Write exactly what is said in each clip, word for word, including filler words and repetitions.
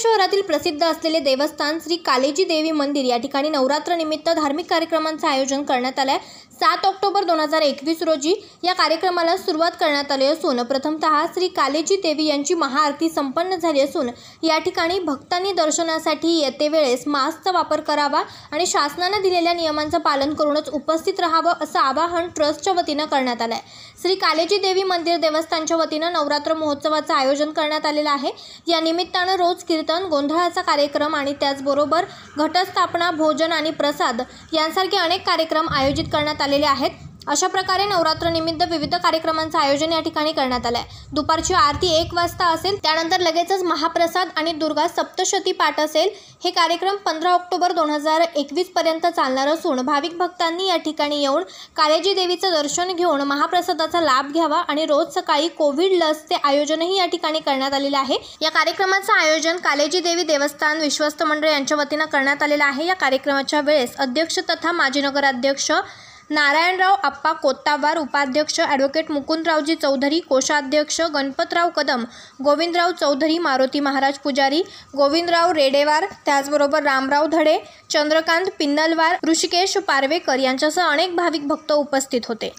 शहरातील प्रसिद्ध असलेले देवस्थान श्री कालेजी देवी मंदिर या ठिकाणी नवरात्र निमित्त धार्मिक कार्यक्रमांचे आयोजन करण्यात आले आहे। सात ऑक्टोबर दोन हजार एकवीस रोजी या कार्यक्रमाला सुरुवात करण्यात आली असून प्रथमतः श्री कालेजी देवी यांची महाआरती संपन्न झाली असून या ठिकाणी भक्तांनी दर्शनासाठी येते वेळेस मास्कचा वापर करावा आणि शासनाने दिलेल्या नियमांचे पालन करूनच उपस्थित राहावं असं आवाहन ट्रस्टच्या वतीने करण्यात आलं आहे। श्री कालेजी देवी मंदिर देवस्थानच्या वतीने नवरात्र महोत्सवाचे आयोजन करण्यात आलेलं आहे। या निमित्ताने रोज कीर्तन, गोंधळाचा कार्यक्रम आणि त्याचबरोबर घटस्थापना, भोजन आणि प्रसाद यांसारखे अनेक कार्यक्रम आयोजित करण्यात आलेले आहेत। अशा प्रकारे नवरात्र निमित्त विविध कार्यक्रमांचे आयोजन या ठिकाणी करण्यात आले आहे। दुपारची आरती एक वाजता असेल, त्यानंतर लगेचच महाप्रसाद आणि दुर्गा सप्तशती पाठ असेल। हे कार्यक्रम पंधरा ऑक्टोबर दोन हजार एकवीस पर्यंत चालणार असून भाविक भक्तांनी या ठिकाणी येऊन कालेजी देवीचे दर्शन घेऊन महाप्रसादाचा लाभ घ्यावा आणि रोज सकाळी कोविड लसचे आयोजनही या ठिकाणी करण्यात आलेले आहे। या कार्यक्रमाचे आयोजन कालेजी देवी देवस्थान विश्वस्त मंडळ यांच्या वतीने करण्यात आलेले आहे। या कार्यक्रमाच्या वेळेस अध्यक्ष तथा माजी नगराध्यक्ष नारायणराव आप्पा कोत्तावार, उपाध्यक्ष ॲडव्होकेट मुकुंदरावजी चौधरी, कोषाध्यक्ष गणपतराव कदम, गोविंदराव चौधरी, मारुती महाराज पुजारी, गोविंदराव रेडेवार, त्याचबरोबर रामराव धडे, चंद्रकांत पिन्नलवार, ऋषिकेश पारवेकर यांच्यासह अनेक भाविक भक्त उपस्थित होते।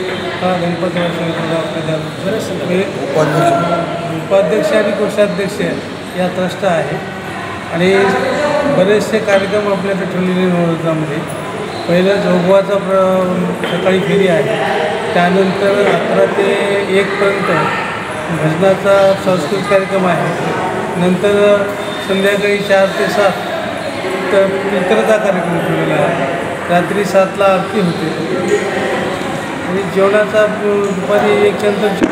उपाध्यक्ष आणि कोषाध्यक्ष या ट्रस्ट आहे आणि बरेचसे कार्यक्रम आपल्याकडे ठेवलेले नवरात्रामध्ये। पहिलं जोगवाचा प्र सकाळी फेरी आहे, त्यानंतर अकरा ते एकपर्यंत भजनाचा सांस्कृतिक कार्यक्रम आहे, नंतर संध्याकाळी चार ते सात तर पितरचा कार्यक्रम ठेवलेला आहे, रात्री सातला आरती होते आणि जेवणाचा दुपारी एक नंतर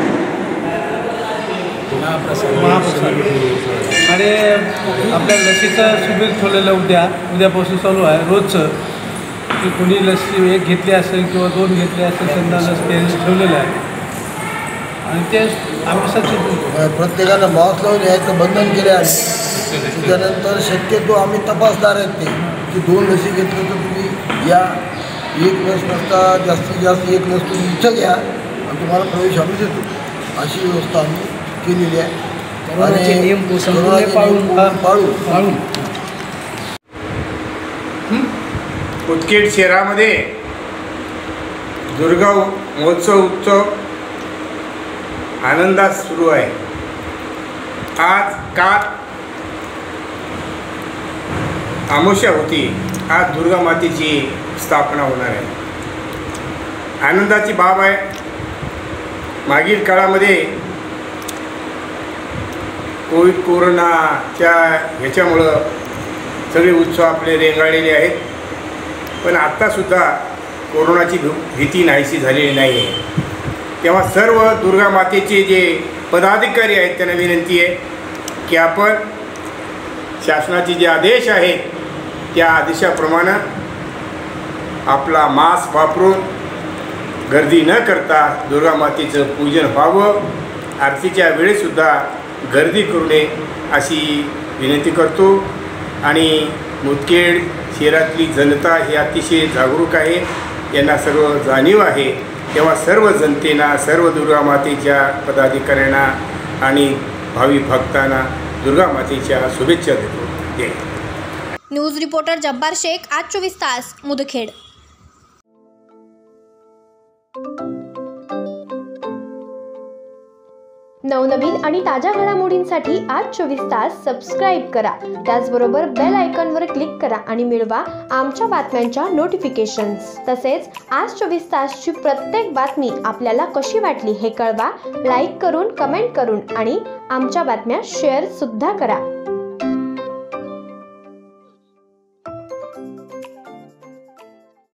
महाप्रसाद आणि आपल्या लसीचा शिबिर ठेवलेलं उद्या उद्यापासून चालू आहे रोजचं, की कोणी लसी एक घेतली असेल किंवा दोन घेतले असेल त्यांना लस ठेवलेलं आहे आणि ते आम्ही सगळं प्रत्येकानं मास्क लावून यायचं बंधन केले आहे। त्यानंतर शक्यतो आम्ही तपासदार आहेत ते की दोन लसी घेतलं तर तुम्ही या, एक लस नसता जास्तीत जास्त एक लस तुम्ही इच्छा घ्या आणि तुम्हाला प्रवेश आम्ही देतो, अशी व्यवस्था आम्ही केलेली आहे आणि नियम पाळून पाळू पाळून मुदखेड शहरामध्ये दुर्गा महोत्सव उत्सव आनंदात सुरू आहे। आज काल अमावस्या होती, आज दुर्गा मातेची स्थापना होणार आहे। आनंदाची बाब आहे। मागील काळामध्ये कोविड कोरोनाच्या ह्याच्यामुळं सगळे उत्सव आपले रेंगाळलेले आहेत, पण आत्तासुद्धा कोरोनाची भीती नाहीशी झालेली नाही आहे। तेव्हा सर्व दुर्गा मातेचे जे पदाधिकारी आहेत त्यांना विनंती आहे की आपण शासनाचे जे आदेश आहेत त्या आदेशाप्रमाणे आपला मास्क वापरून गर्दी न करता दुर्गा मातेचं पूजन व्हावं, आरतीच्या वेळेसुद्धा गर्दी करू नये अशी विनंती करतो। आणि मुदखेड शहरातली जनता ही अतिशय जागरूक आहे, यांना सर्व जाणीव आहे। तेव्हा सर्व जनतेना, सर्व दुर्गा मातेच्या पदाधिकाऱ्यांना आणि भावी भक्तांना दुर्गा मातेच्या शुभेच्छा देतो। जय। न्यूज रिपोर्टर जब्बार शेख, आज चोवीस तास, मुदखेड। नवनवीन आणि ताज्या घडामोडींसाठी आज चोवीस तास सबस्क्राईब करा, त्याचबरोबर बेल आयकॉनवर क्लिक करा आणि मिळवा आमच्या बातम्यांच्या नोटिफिकेशन्स। तसेच आज चोवीस तासची प्रत्येक बातमी आपल्याला कशी वाटली हे कळवा, लाईक करून, कमेंट करून आणि आमच्या बातम्या शेअर सुद्धा करा।